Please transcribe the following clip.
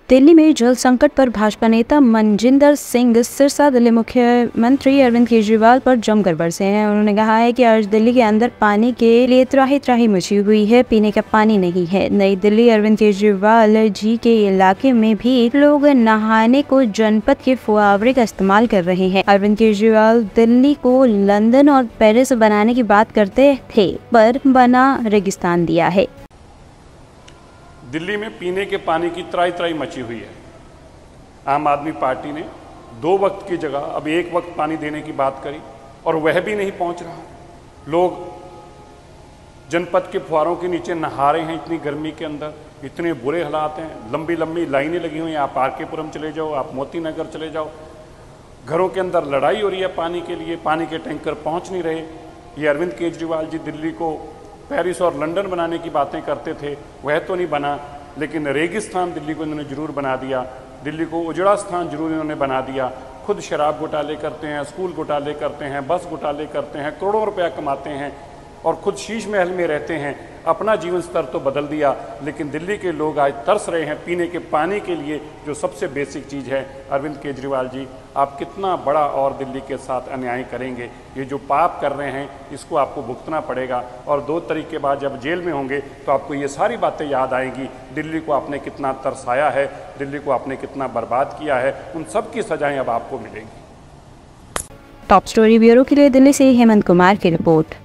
दिल्ली में जल संकट पर भाजपा नेता मनजिंदर सिंह सिरसा दिल्ली मुख्यमंत्री अरविंद केजरीवाल पर जमकर बरसे हैं। उन्होंने कहा है कि आज दिल्ली के अंदर पानी के लिए त्राही त्राही मची हुई है, पीने का पानी नहीं है। नई दिल्ली अरविंद केजरीवाल जी के इलाके में भी लोग नहाने को जनपद के फुआवरे का इस्तेमाल कर रहे हैं। अरविंद केजरीवाल दिल्ली को लंदन और पेरिस बनाने की बात करते थे, पर बना रेगिस्तान दिया है। दिल्ली में पीने के पानी की त्राही त्राही मची हुई है। आम आदमी पार्टी ने 2 वक्त की जगह अब 1 वक्त पानी देने की बात करी और वह भी नहीं पहुंच रहा। लोग जनपद के फुहारों के नीचे नहा रहे हैं इतनी गर्मी के अंदर, इतने बुरे हालात हैं, लंबी लंबी लाइनें लगी हुई हैं। आप आर.के. पुरम चले जाओ, आप मोती नगर चले जाओ, घरों के अंदर लड़ाई हो रही है पानी के लिए, पानी के टैंकर पहुंच नहीं रहे। ये अरविंद केजरीवाल जी दिल्ली को पेरिस और लंदन बनाने की बातें करते थे, वह तो नहीं बना, लेकिन रेगिस्तान दिल्ली को इन्होंने जरूर बना दिया। दिल्ली को उजड़ा स्थान जरूर इन्होंने बना दिया। खुद शराब घोटाले करते हैं, स्कूल घोटाले करते हैं, बस घोटाले करते हैं, करोड़ों रुपया कमाते हैं और खुद शीश महल में रहते हैं। अपना जीवन स्तर तो बदल दिया, लेकिन दिल्ली के लोग आज तरस रहे हैं पीने के पानी के लिए, जो सबसे बेसिक चीज़ है। अरविंद केजरीवाल जी, आप कितना बड़ा और दिल्ली के साथ अन्याय करेंगे? ये जो पाप कर रहे हैं इसको आपको भुगतना पड़ेगा और 2 तारीख के बाद जब जेल में होंगे तो आपको ये सारी बातें याद आएंगी। दिल्ली को आपने कितना तरसाया है, दिल्ली को आपने कितना बर्बाद किया है, उन सब की सजाएं अब आपको मिलेंगी। टॉप स्टोरी ब्यूरो के लिए दिल्ली से हेमंत कुमार की रिपोर्ट।